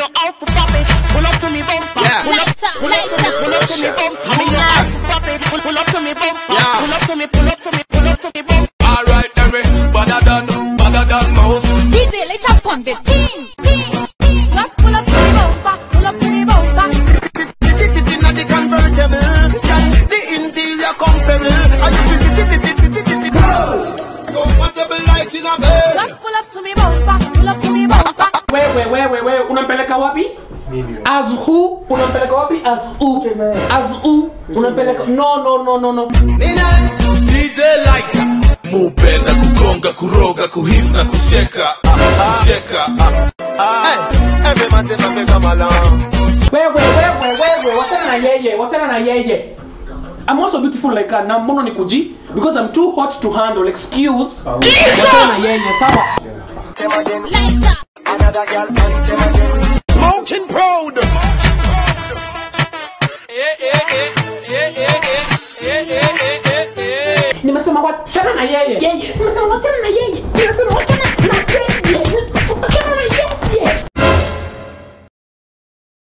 know how to pop it. Pull up to me bumper. Pull up to me bumper. Pop it. Pull up to me bumper. Pull up to me bumper. Alright, Derry, better than most. DJ, let's up on the team. Just pull up to me bumper. Pull up to me bumper. Sit in the convertible. The interior comfortable. Comfortable like in a bed. Just pull up to me bumper. Pull up to me bumper. Wewe, unampeleka wapi? As who? Unampeleka wapi? As who? As who? Unampeleka? No. DJ Lighter. Mupenda kugonga, kuroga, kuhit na kucheka. Every man say man come along. Wewe, wachana na yeye. I'm also beautiful like her. Na mbono ni kuji because I'm too hot to handle. Excuse. Wachana na yeye, sawa? Lights up. Another girl can tell again. Smoking proud. Nimesema wachana na yeye. Nimesema wachana na yeye.